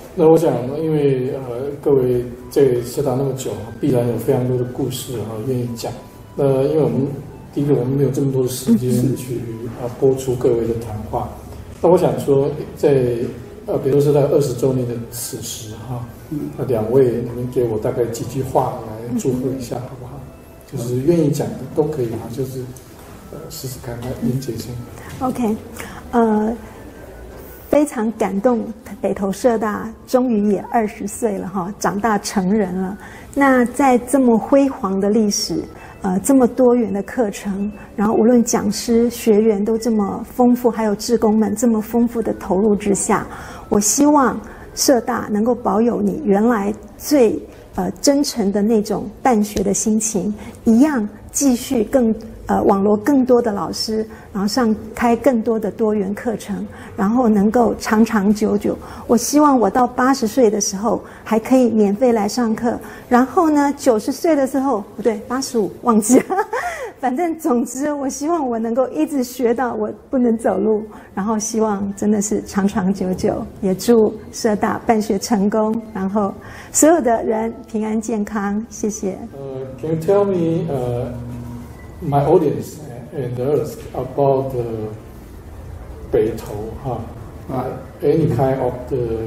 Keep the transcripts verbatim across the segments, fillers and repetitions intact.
那我想，因为呃，各位在社大那么久，必然有非常多的故事哈、愿意讲。那因为我们第一个，我们没有这么多的时间去啊播出各位的谈话。那我想说，在呃，比如说在二十周年的此时哈，那两位你们给我大概几句话来祝贺一下，好不好？就是愿意讲的都可以哈，就是呃试试看。来，林姐先。 OK， 呃。非常感动，北投社大终于也二十岁了哈，长大成人了。那在这么辉煌的历史，呃，这么多元的课程，然后无论讲师、学员都这么丰富，还有志工们这么丰富的投入之下，我希望社大能够保有你原来最呃真诚的那种办学的心情，一样继续更。呃，网罗更多的老师，然后上开更多的多元课程，然后能够长长久久。我希望我到八十岁的时候还可以免费来上课，然后呢，九十岁的时候不对，八十五忘记了，反正总之，我希望我能够一直学到我不能走路，然后希望真的是长长久久。也祝社大办学成功，然后所有的人平安健康。谢谢。 呃、uh, ，Can you tell me 呃、uh... my audience and others about the 北投 huh? uh, any kind of the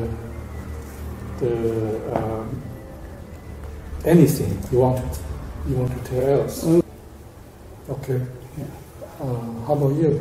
the uh, anything you want to you want to tell us. Okay. Uh, how about you?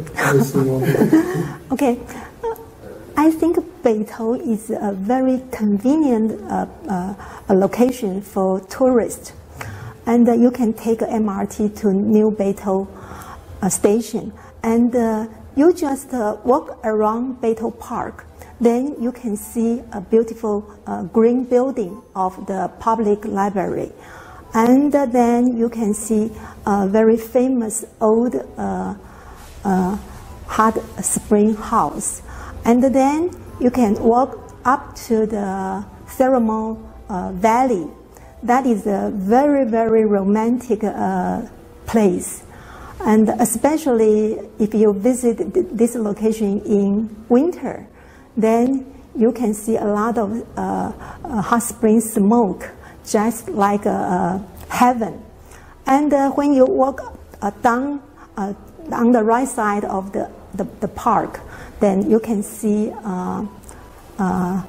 Okay. I think Beito is a very convenient uh, uh, a location for tourists. And uh, you can take a M R T to New Beito uh, station, and uh, you just uh, walk around Beito Park. Then you can see a beautiful uh, green building of the public library, and uh, then you can see a very famous old uh, uh, hot spring house, and then you can walk up to the Thermal uh, Valley. That is a very, very romantic uh, place. And especially if you visit this location in winter, then you can see a lot of uh, uh, hot spring smoke, just like uh, heaven. And uh, when you walk uh, down uh, on the right side of the, the, the park, then you can see uh, uh,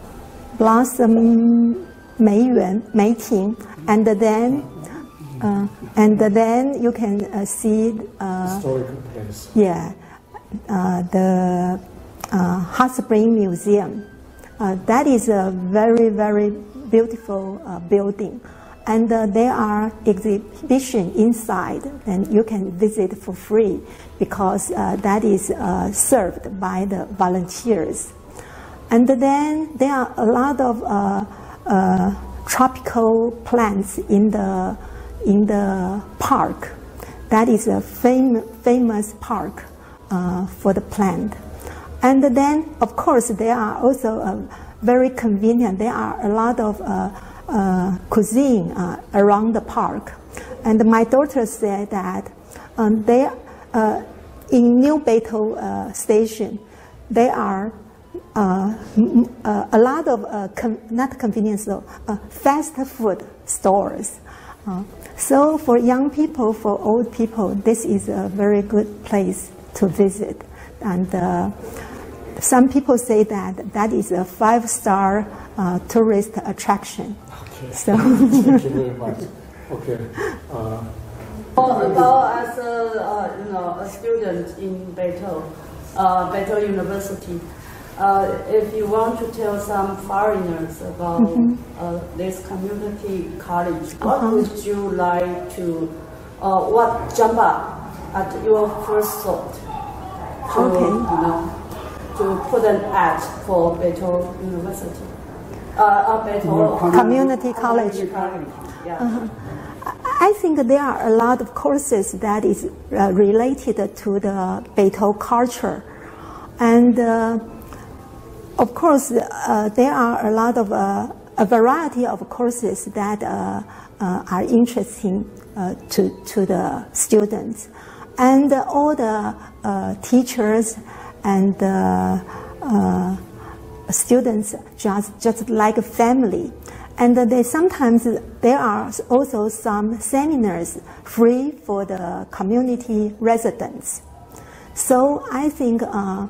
blossom 梅园梅亭 and then uh, and then you can uh, see uh, historical place. Yeah, uh, the uh, Hot Spring Museum. Uh, that is a very very beautiful uh, building, and uh, there are exhibitions inside, and you can visit for free because uh, that is uh, served by the volunteers. And then there are a lot of uh, Uh, tropical plants in the in the park. That is a fam famous park uh, for the plant. And then, of course, there are also uh, very convenient. There are a lot of uh, uh, cuisine uh, around the park. And my daughter said that um, they uh, in New Beito uh, station, they are Uh, uh, a lot of uh, con not convenience though, uh, fast food stores. Uh, so for young people, for old people, this is a very good place to visit. And uh, some people say that that is a five-star uh, tourist attraction. Okay. So thank you very much. Okay. Uh, about as a uh, you know a student in Beito, uh, Beito University. Uh, if you want to tell some foreigners about mm-hmm. uh, this community college, what uh-huh. would you like to, uh, what jump up at your first thought to, okay. you know, to put an ad for Beito University? Uh, uh, Beito Community College. College. Yeah. Uh-huh. I think there are a lot of courses that is uh, related to the Beito culture, and uh, of course, uh, there are a lot of uh, a variety of courses that uh, uh, are interesting uh, to to the students, and uh, all the uh, teachers and uh, uh, students just just like a family. And they sometimes there are also some seminars free for the community residents. So I think uh,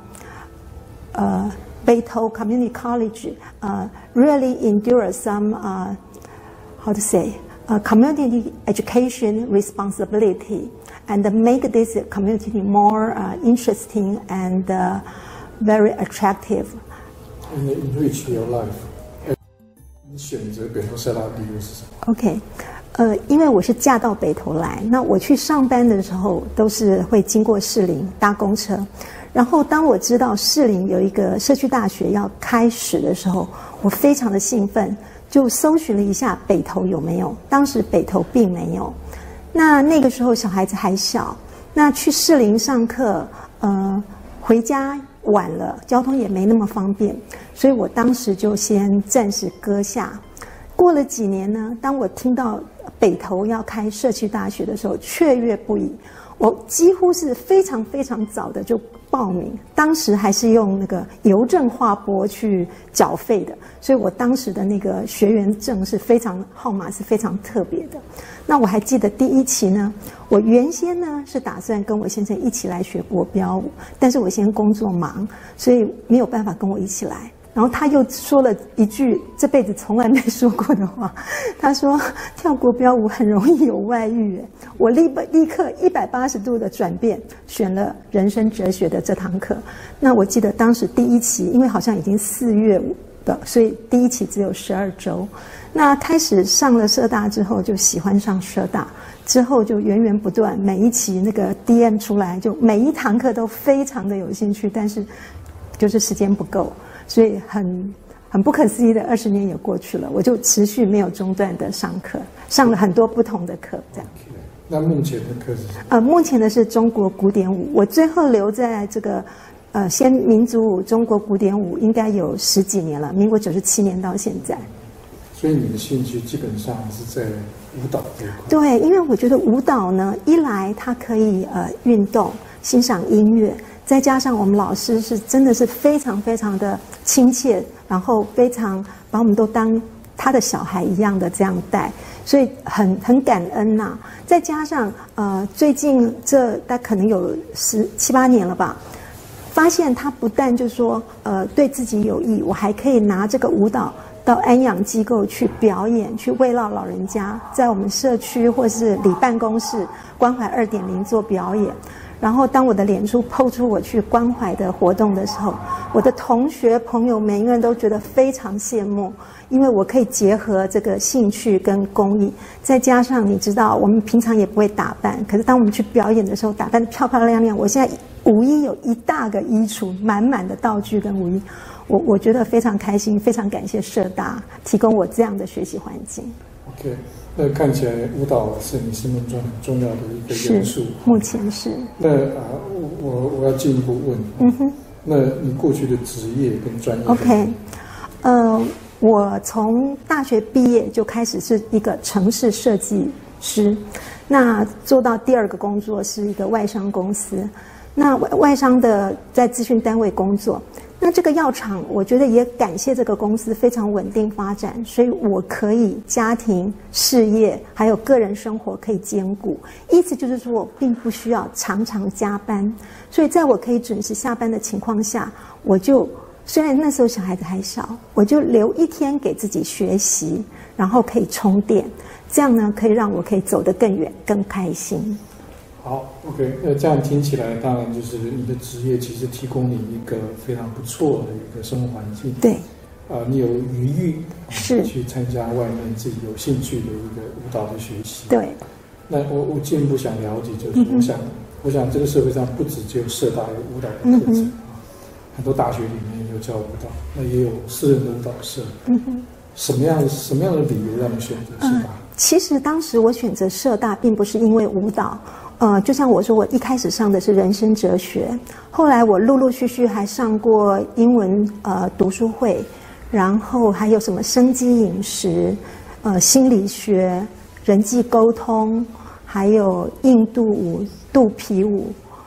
uh, Beito Community College uh, really endures some uh, how to say uh, community education responsibility and make this community more uh, interesting and uh, very attractive. And enrich your life. 你选择北投社大的理由是什么 ？OK， 呃，因为我是嫁到北投来，那我去上班的时候都是会经过士林搭公车，然后当我知道士林有一个社区大学要开始的时候，我非常的兴奋，就搜寻了一下北投有没有。当时北投并没有，那那个时候小孩子还小，那去士林上课，呃，回家晚了，交通也没那么方便，所以我当时就先暂时搁下。过了几年呢，当我听到北投要开社区大学的时候，雀跃不已。我几乎是非常非常早的就报名，当时还是用那个邮政划拨去缴费的，所以我当时的那个学员证是非常号码是非常特别的。那我还记得第一期呢，我原先呢是打算跟我先生一起来学国标舞，但是我先工作忙，所以没有办法跟我一起来。然后他又说了一句这辈子从来没说过的话，他说跳国标舞很容易有外遇。我立立刻一百八十度的转变，选了人生哲学的这堂课。那我记得当时第一期，因为好像已经四月的，所以第一期只有十二周。那开始上了社大之后，就喜欢上社大，之后就源源不断，每一期那个 D M 出来，就每一堂课都非常的有兴趣，但是就是时间不够。所以很很不可思议的二十年也过去了，我就持续没有中断的上课，上了很多不同的课，这样。 Okay. 那目前的课是什么？ 呃，目前的是中国古典舞，我最后留在这个呃先民族舞、中国古典舞，应该有十几年了，民国九十七年到现在。 所以你的兴趣基本上是在舞蹈这一块。 对，因为我觉得舞蹈呢，一来它可以呃运动、欣赏音乐。再加上我们老师是真的是非常非常的亲切，然后非常把我们都当他的小孩一样的这样带，所以很很感恩呐、啊。再加上呃最近这大概可能有十七八年了吧，发现他不但就说呃对自己有益，我还可以拿这个舞蹈到安养机构去表演，去慰劳老人家，在我们社区或是里办公室关怀二点零做表演。然后当我的脸书 po 出我去关怀的活动的时候，我的同学朋友每一个人都觉得非常羡慕，因为我可以结合这个兴趣跟公益，再加上你知道我们平常也不会打扮，可是当我们去表演的时候打扮得漂漂亮亮。我现在舞衣有一大个衣橱，满满的道具跟舞衣，我我觉得非常开心，非常感谢社大提供我这样的学习环境。 OK。那看起来舞蹈是你生命中很重要的一个元素。 目前是。 那啊，我我要进一步问。嗯哼。那你过去的职业跟专业 ？OK， 呃，我从大学毕业就开始是一个城市设计师，那做到第二个工作是一个外商公司，那外商的在咨询单位工作。那这个药厂，我觉得也感谢这个公司非常稳定发展，所以我可以家庭、事业还有个人生活可以兼顾。意思就是说我并不需要常常加班，所以在我可以准时下班的情况下，我就虽然那时候小孩子还小，我就留一天给自己学习，然后可以充电，这样呢可以让我可以走得更远、更开心。 好 ，OK， 那这样听起来，当然就是你的职业其实提供你一个非常不错的一个生活环境。 对。 啊、呃，你有余裕、啊、 是去参加外面自己有兴趣的一个舞蹈的学习。 对。 那我我进一步想了解，就是我想，嗯、我想这个社会上不止只有社大有舞蹈的课程、嗯、很多大学里面也有教舞蹈，那也有私人的舞蹈社。嗯哼。什么样的什么样的理由让你选择社大？ 嗯、其实当时我选择社大，并不是因为舞蹈。呃，就像我说，我一开始上的是人生哲学，后来我陆陆续续还上过英文呃读书会，然后还有什么生机饮食、呃心理学、人际沟通，还有印度舞、肚皮舞，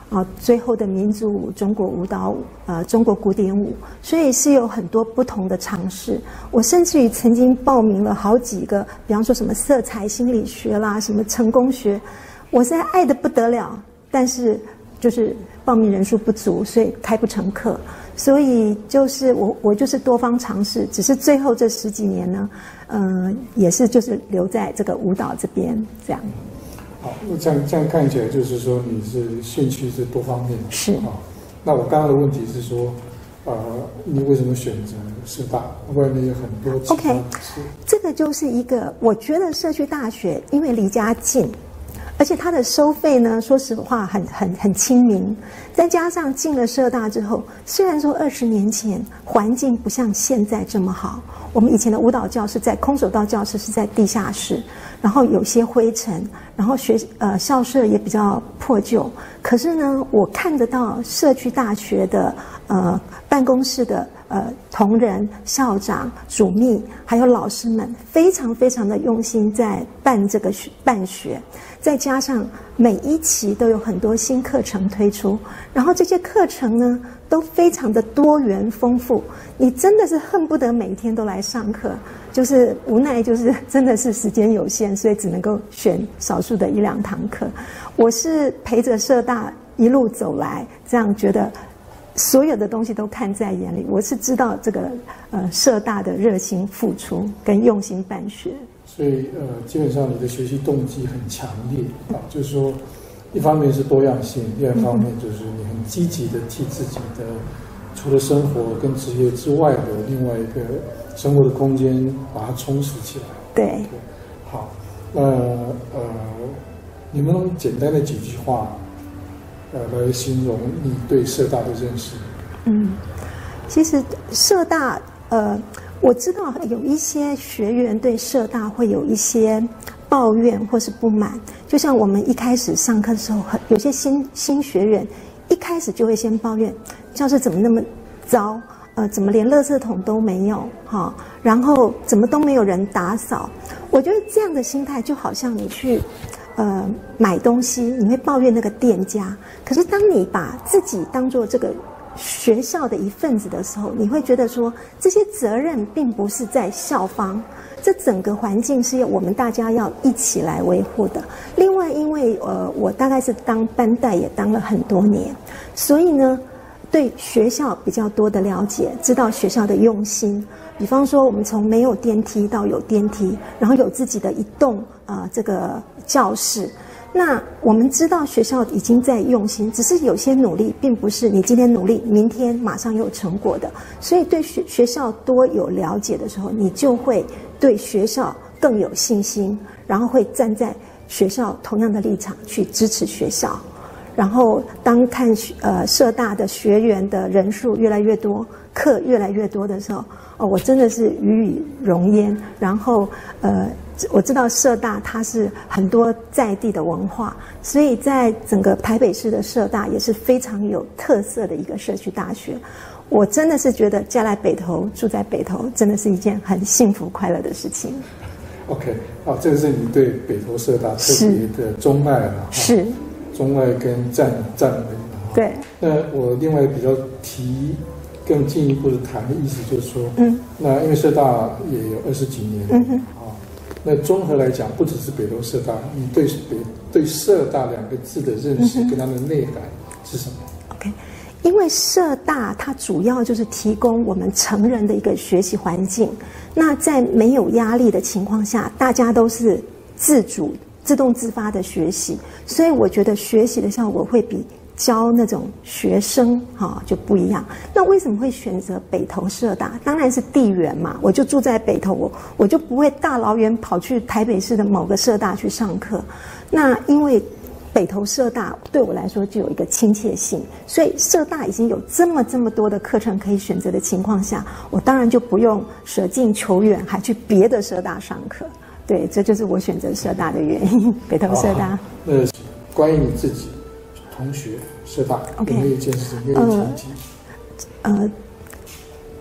啊，最后的民族舞、中国舞蹈舞、呃，中国古典舞，所以是有很多不同的尝试。我甚至于曾经报名了好几个，比方说什么色彩心理学啦，什么成功学，我实在爱得不得了，但是就是报名人数不足，所以开不成课。所以就是我我就是多方尝试，只是最后这十几年呢，嗯、呃，也是就是留在这个舞蹈这边这样。 好，那这样这样看起来就是说你是兴趣是多方面的。 是啊。 那我刚刚的问题是说，呃，你为什么选择师大？外面有很多其他的。OK， 这个就是一个，我觉得社区大学因为离家近。而且它的收费呢，说实话很很很亲民，再加上进了社大之后，虽然说二十年前环境不像现在这么好，我们以前的舞蹈教室在空手道教室是在地下室，然后有些灰尘，然后学呃校舍也比较破旧。可是呢，我看得到社区大学的呃办公室的呃同仁、校长、主秘还有老师们，非常非常的用心在办这个学办学。再加上每一期都有很多新课程推出，然后这些课程呢都非常的多元丰富，你真的是恨不得每天都来上课，就是无奈就是真的是时间有限，所以只能够选少数的一两堂课。我是陪着社大一路走来，这样觉得所有的东西都看在眼里，我是知道这个呃社大的热心付出跟用心办学。 所以呃，基本上你的学习动机很强烈啊，就是说，一方面是多样性，另外一方面就是你很积极的替自己的除了生活跟职业之外的另外一个生活的空间把它充实起来。 对， 对，好，那呃，你们用简单的几句话，呃，来形容你对社大的认识？ 嗯，其实社大呃。我知道有一些学员对社大会有一些抱怨或是不满，就像我们一开始上课的时候，有些新新学员一开始就会先抱怨教室怎么那么糟，呃，怎么连垃圾桶都没有哈，然后怎么都没有人打扫。我觉得这样的心态就好像你去呃买东西，你会抱怨那个店家，可是当你把自己当做这个学校的一份子的时候，你会觉得说这些责任并不是在校方，这整个环境是要我们大家要一起来维护的。另外，因为呃我大概是当班代也当了很多年，所以呢对学校比较多的了解，知道学校的用心。比方说我们从没有电梯到有电梯，然后有自己的一栋啊、呃、这个教室。那我们知道学校已经在用心，只是有些努力并不是你今天努力，明天马上有成果的。所以对学学校多有了解的时候，你就会对学校更有信心，然后会站在学校同样的立场去支持学校。然后当看呃社大的学员的人数越来越多，课越来越多的时候，哦，我真的是与与荣焉。然后呃。我知道社大它是很多在地的文化，所以在整个台北市的社大也是非常有特色的一个社区大学。我真的是觉得嫁来北投，住在北投，真的是一件很幸福快乐的事情。 OK， 好，这个是你对北投社大特别的钟爱了， 是钟爱跟赞赞美。 对。 那我另外比较提更进一步的谈的意思就是说， 嗯， 那因为社大也有二十几年， 嗯哼。 那综合来讲，不只是北投社大，你对北对社大两个字的认识跟它的内涵是什么 ？OK， 因为社大它主要就是提供我们成人的一个学习环境。那在没有压力的情况下，大家都是自主、自动自发的学习，所以我觉得学习的效果会比教那种学生哈、哦、就不一样。那为什么会选择北投社大？当然是地缘嘛，我就住在北投，我我就不会大老远跑去台北市的某个社大去上课。那因为北投社大对我来说就有一个亲切性，所以社大已经有这么这么多的课程可以选择的情况下，我当然就不用舍近求远，还去别的社大上课。对，这就是我选择社大的原因。北投社大。 呃，关于你自己。同学社大有没有一件事，没有一情景？ 呃，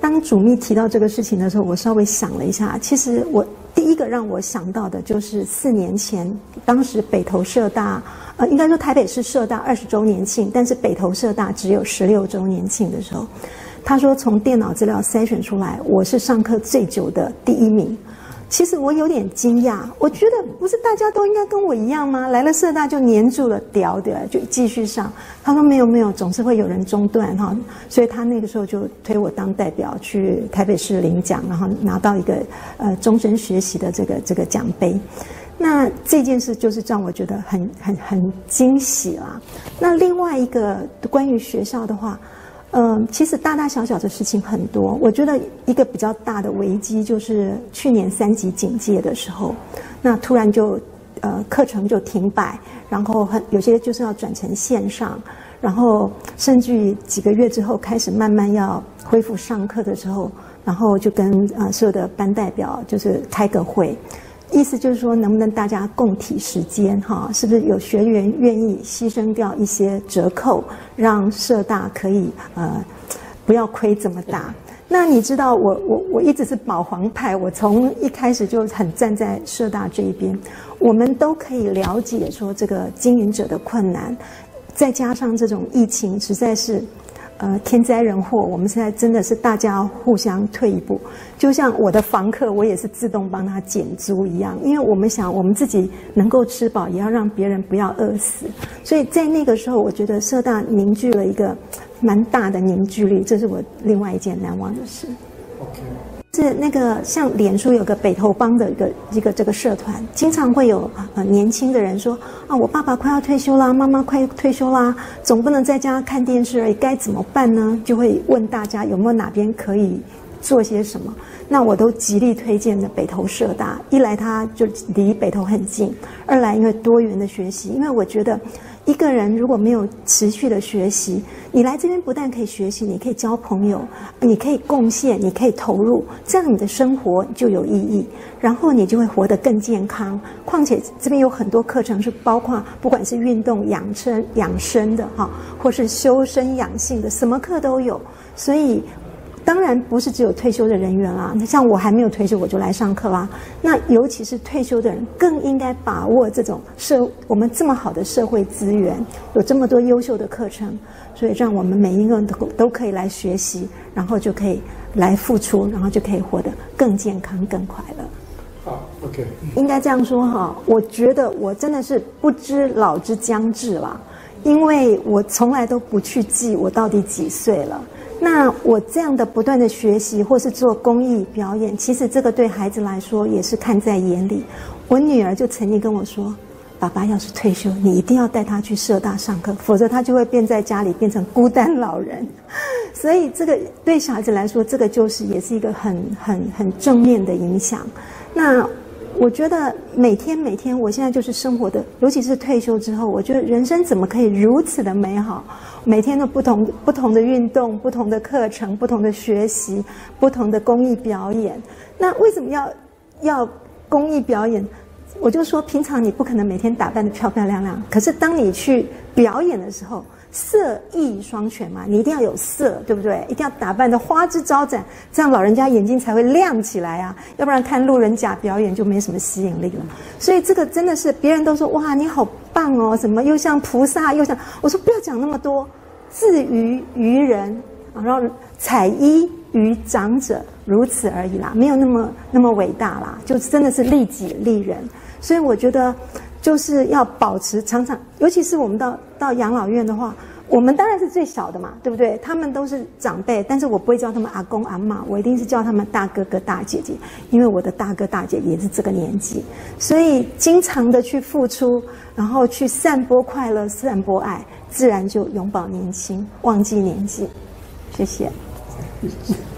当主秘提到这个事情的时候，我稍微想了一下，其实我第一个让我想到的就是四年前，当时北投社大，呃，应该说台北市社大二十周年庆，但是北投社大只有十六周年庆的时候，他说从电脑资料筛选出来，我是上课最久的第一名。其实我有点惊讶，我觉得不是大家都应该跟我一样吗？来了社大就黏住了，屌的就继续上。他说没有没有，总是会有人中断哈，所以他那个时候就推我当代表去台北市领奖，然后拿到一个呃终身学习的这个这个奖杯。那这件事就是让我觉得很很很惊喜啦。那另外一个关于学校的话。嗯，其实大大小小的事情很多。我觉得一个比较大的危机就是去年三级警戒的时候，那突然就呃课程就停摆，然后很有些就是要转成线上，然后甚至于几个月之后开始慢慢要恢复上课的时候，然后就跟呃所有的班代表就是开个会。意思就是说，能不能大家共体时间哈？是不是有学员愿意牺牲掉一些折扣，让社大可以呃不要亏这么大？那你知道我我我一直是保皇派，我从一开始就很站在社大这一边。我们都可以了解说这个经营者的困难，再加上这种疫情实在是。呃，天灾人祸，我们现在真的是大家互相退一步，就像我的房客，我也是自动帮他减租一样，因为我们想我们自己能够吃饱，也要让别人不要饿死，所以在那个时候，我觉得社大凝聚了一个蛮大的凝聚力，这是我另外一件难忘的事。 OK。 是那个像脸书有个北投帮的一个一个这个社团，经常会有呃年轻的人说啊，我爸爸快要退休啦，妈妈快退休啦，总不能在家看电视而已，该怎么办呢？就会问大家有没有哪边可以做些什么。那我都极力推荐的北投社大，一来它就离北投很近，二来因为多元的学习，因为我觉得一个人如果没有持续的学习，你来这边不但可以学习，你可以交朋友，你可以贡献，你可以投入，这样你的生活就有意义，然后你就会活得更健康。况且这边有很多课程是包括不管是运动养生养生的哈，或是修身养性的，什么课都有，所以。当然不是只有退休的人员啦，像我还没有退休我就来上课啦。那尤其是退休的人，更应该把握这种社我们这么好的社会资源，有这么多优秀的课程，所以让我们每一个人都都可以来学习，然后就可以来付出，然后就可以活得更健康、更快乐。 好 ，OK， 应该这样说哈。我觉得我真的是不知老之将至啦，因为我从来都不去记我到底几岁了。那我这样的不断的学习，或是做公益表演，其实这个对孩子来说也是看在眼里。我女儿就曾经跟我说：“爸爸要是退休，你一定要带他去社大上课，否则他就会变在家里变成孤单老人。”所以这个对小孩子来说，这个就是也是一个很很很正面的影响。那我觉得每天每天，我现在就是生活的，尤其是退休之后，我觉得人生怎么可以如此的美好？每天都不同不同的运动、不同的课程、不同的学习、不同的公益表演。那为什么要要公益表演？我就说，平常你不可能每天打扮得漂漂亮亮，可是当你去表演的时候，色艺双全嘛，你一定要有色，对不对？一定要打扮得花枝招展，这样老人家眼睛才会亮起来啊，要不然看路人甲表演就没什么吸引力了。所以这个真的是别人都说哇你好棒哦，什么又像菩萨又像，我说不要讲那么多，自娱于人，然后采衣于长者，如此而已啦，没有那么那么伟大啦，就真的是利己利人。所以我觉得就是要保持常常，尤其是我们到到养老院的话，我们当然是最小的嘛，对不对？他们都是长辈，但是我不会叫他们阿公阿嬷，我一定是叫他们大哥哥大姐姐，因为我的大哥大姐也是这个年纪，所以经常的去付出，然后去散播快乐、散播爱，自然就永葆年轻，忘记年纪。谢谢。